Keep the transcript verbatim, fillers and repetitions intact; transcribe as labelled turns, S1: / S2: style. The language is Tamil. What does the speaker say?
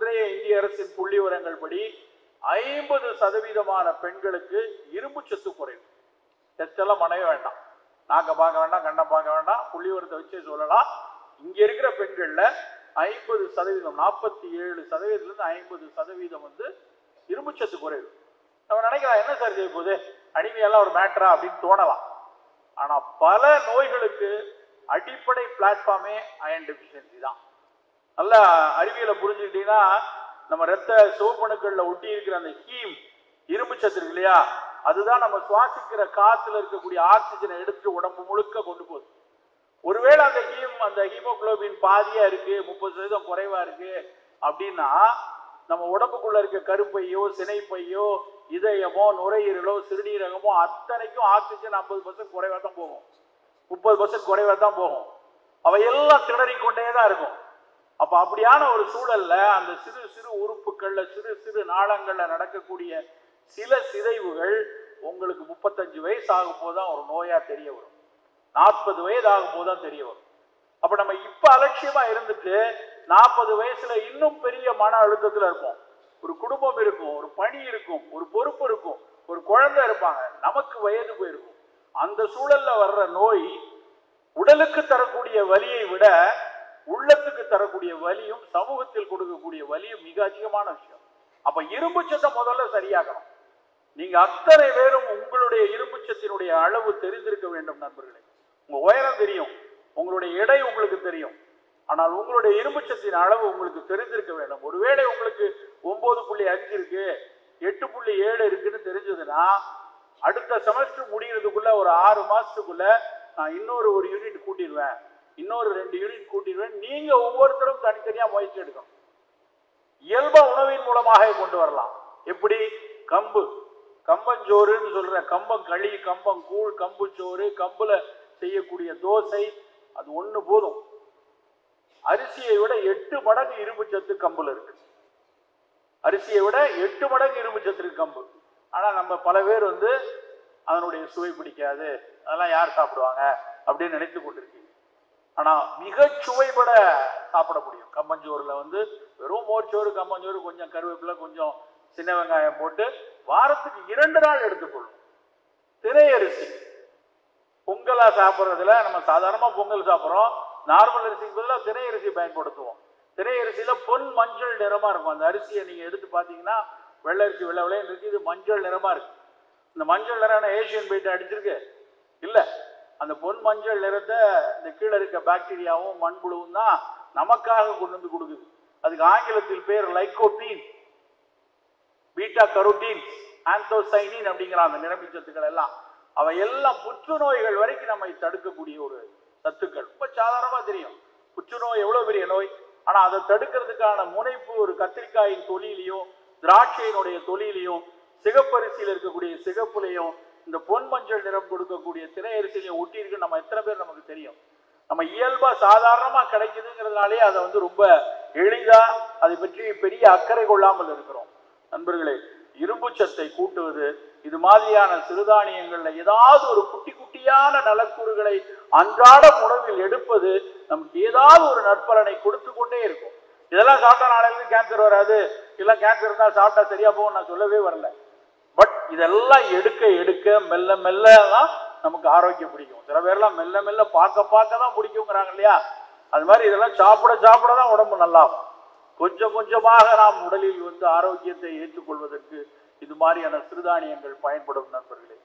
S1: இன்றைய இந்திய அரசின் புள்ளி விவரங்கள் படி ஐம்பது சதவீதமான பெண்களுக்கு இரும்பு சத்து குறைவு. டெஸ்ட் எல்லாம் பண்ணவே வேண்டாம், நாக்க பார்க்க வேண்டாம், கண்ணை பார்க்க வேண்டாம், புள்ளி விவரத்தை வச்சு சொல்லலாம். இங்க இருக்கிற பெண்கள்ல ஐம்பது சதவீதம் நாற்பத்தி ஏழு சதவீதத்துல இருந்து ஐம்பது சதவீதம் வந்து இரும்பு சத்து குறைவு. நம்ம நினைக்கலாம் என்ன சார் செய்ய போகுது, அனிமியெல்லாம் ஒரு மேட்டரா அப்படின்னு தோணலாம். ஆனா பல நோய்களுக்கு அடிப்படை பிளாட்ஃபார்மே அயன் டெபிஷியன்சி தான். நல்ல அறிவியலை புரிஞ்சுக்கிட்டீங்கன்னா நம்ம ரத்த சிவப்பணுக்கள்ல ஒட்டி இருக்கிற அந்த ஹீம் இரும்பு சத்து இருக்கு இல்லையா, அதுதான் நம்ம சுவாசிக்கிற காத்துல இருக்கக்கூடிய ஆக்சிஜனை எடுத்து உடம்பு முழுக்க கொண்டு போகுது. ஒருவேளை அந்த ஹீம் அந்த ஹீமோகுளோபின் பாதியா இருக்கு, முப்பது சதவீதம் குறைவா இருக்கு அப்படின்னா நம்ம உடம்புக்குள்ள இருக்க கருப்பையோ சினைப்பையோ இதயமோ நுரையீரலோ சிறுநீரகமோ அத்தனைக்கும் ஆக்சிஜன் ஐம்பது பர்சன்ட் குறைவா தான் போகும், முப்பது பர்சன்ட் குறைவா தான் போகும். அவையெல்லாம் திணறிக்கொண்டே தான் இருக்கும். அப்ப அப்படியான ஒரு சூழல்ல அந்த சிறு சிறு உறுப்புகள்ல சிறு சிறு நாளங்கள்ல நடக்கக்கூடிய சில சிதைவுகள் உங்களுக்கு முப்பத்தஞ்சு வயசு ஆகும் போதுதான் ஒரு நோயா தெரிய வரும், நாற்பது வயது ஆகும் போதுதான் தெரிய வரும். அப்ப நம்ம இப்ப அலட்சியமா இருந்துட்டு நாற்பது வயசுல இன்னும் பெரிய மன அழுத்தத்துல இருப்போம். ஒரு குடும்பம் இருக்கும், ஒரு பணி இருக்கும், ஒரு பொறுப்பு இருக்கும், ஒரு குழந்தை இருப்பாங்க, நமக்கு வயது போயிருக்கும். அந்த சூழல்ல வர்ற நோய் உடலுக்கு தரக்கூடிய வலியை விட உள்ளத்துக்கு தரக்கூடிய வலியும் சமூகத்தில் கொடுக்கக்கூடிய வலியும் மிக அதிகமான விஷயம். அப்ப இரும்பு சத்தை முதல்ல சரியாகணும். நீங்க அத்தனை பேரும் உங்களுடைய இரும்பு சத்தினுடைய அளவு தெரிந்திருக்க வேண்டும் நண்பர்களே. உங்க உயரம் தெரியும், உங்களுடைய எடை உங்களுக்கு தெரியும், ஆனால் உங்களுடைய இரும்பு சத்தின் அளவு உங்களுக்கு தெரிந்திருக்க வேண்டும். ஒருவேளை உங்களுக்கு ஒன்பது புள்ளி அஞ்சு இருக்கு, எட்டு புள்ளி ஏழு இருக்குன்னு தெரிஞ்சதுன்னா அடுத்த செமஸ்டர் முடிகிறதுக்குள்ள ஒரு ஆறு மாசத்துக்குள்ள நான் இன்னொரு ஒரு யூனிட் கூட்டிடுவேன், இன்னொரு ரெண்டு யூனிட் கூட்டிடுவேன். நீங்க ஒவ்வொருத்தரும் தனித்தனியா முயற்சி எடுக்கணும். இயல்பா உணவின் மூலமாக கொண்டு வரலாம். எப்படி? கம்பு, கம்பஞ்சோறுன்னு சொல்ற கம்பங்களி, கம்பங்கூழ், கம்பு சோறு, கம்புல செய்யக்கூடிய தோசை, அது ஒண்ணு போதும். அரிசியை விட எட்டு மடங்கு இரும்பு சத்து கம்புல இருக்கு. அரிசியை விட எட்டு மடங்கு இரும்பு சத்து இருக்கு கம்பு. ஆனா நம்ம பல பேர் வந்து அதனுடைய சுவை பிடிக்காது, அதெல்லாம் யார் சாப்பிடுவாங்க அப்படின்னு நினைத்து கொண்டிருக்கீங்க. ஆனா மிக சுவைபட சாப்பிட முடியும். கம்பஞ்சோறுல வந்து வெறும் மோர்ச்சோறு, கம்பஞ்சோறு, கொஞ்சம் கருவேப்பிலை, கொஞ்சம் சின்ன வெங்காயம் போட்டு வாரத்துக்கு இரண்டு நாள் எடுத்துக்கொள்ளும். திரையரிசி பொங்கலா சாப்பிட்றதுல நம்ம சாதாரணமா பொங்கல் சாப்பிட்றோம், நார்மல் அரிசிக்கு பதிலாக திரையரிசி பயன்படுத்துவோம். திரையரிசியில பொன் மஞ்சள் நிறமா இருக்கும். அந்த அரிசியை நீங்க எடுத்து பார்த்தீங்கன்னா வெள்ளை அரிசி வெள்ளை வெள்ளைன்னு இருக்கு, இது மஞ்சள் நிறமா இருக்கு. இந்த மஞ்சள் நிறம் ஏசியன் பெயிண்ட் அடிச்சிருக்கு இல்ல, அந்த பொன் மஞ்சள் நிறத்தை இந்த கீழே இருக்க பாக்டீரியாவும் மண்புழுவும் தான் நமக்காக கொண்டு வந்து கொடுக்குது. அதுக்கு ஆங்கிலத்தில் பேர் லைகோபீன், பீட்டா கரோட்டீன், ஆந்தோசைனின் அப்படிங்கிற அந்த நிரம்பிச்சத்துக்கள் எல்லாம் அவை எல்லாம் புற்றுநோய்கள் வரைக்கும் நம்மை தடுக்கக்கூடிய ஒரு சத்துக்கள். ரொம்ப சாதாரணமா தெரியும் புற்றுநோய் எவ்வளவு பெரிய நோய், ஆனா அதை தடுக்கிறதுக்கான முனைப்பு ஒரு கத்திரிக்காயின் தொழிலையும் திராட்சையினுடைய தொழிலையும் சிகப்பரிசியில் இருக்கக்கூடிய சிகப்புலையும் இந்த பொன் மஞ்சள் நிறம் கொடுக்கக்கூடிய திரை அரிசியிலையும் ஒட்டி இருக்கு. நம்ம எத்தனை பேர் நமக்கு தெரியும்? நம்ம இயல்பா சாதாரணமா கிடைக்குதுங்கிறதுனாலே அதை வந்து ரொம்ப எளிதா அதை பற்றி பெரிய அக்கறை கொள்ளாமல் இருக்கிறோம். நண்பர்களே, இரும்பு சத்தை கூட்டுவது, இது மாதிரியான சிறுதானியங்கள்ல ஏதாவது ஒரு குட்டி குட்டியான நலக்கூறுகளை அன்றாட உணவில் எடுப்பது நமக்கு ஏதாவது ஒரு நற்பலனை கொடுத்து கொண்டே இருக்கும். இதெல்லாம் சாப்பிட்டா நாளைக்கு கேன்சர் வராது, இல்ல கேன்சர் தான் சாப்பிட்டா சரியா போகும் நான் சொல்லவே வரல. பட் இதெல்லாம் எடுக்க எடுக்க மெல்ல மெல்ல தான் நமக்கு ஆரோக்கியம் பிடிக்கும். சில பேர்லாம் மெல்ல மெல்ல பார்க்க பார்க்க தான் பிடிக்குங்கிறாங்க இல்லையா, அது மாதிரி இதெல்லாம் சாப்பிட சாப்பிட தான் உடம்பு நல்லா. கொஞ்சம் கொஞ்சமாக நாம் உடலில் வந்து ஆரோக்கியத்தை ஏற்றுக்கொள்வதற்கு இது மாதிரியான சிறுதானியங்கள் பயன்படும் நண்பர்களே.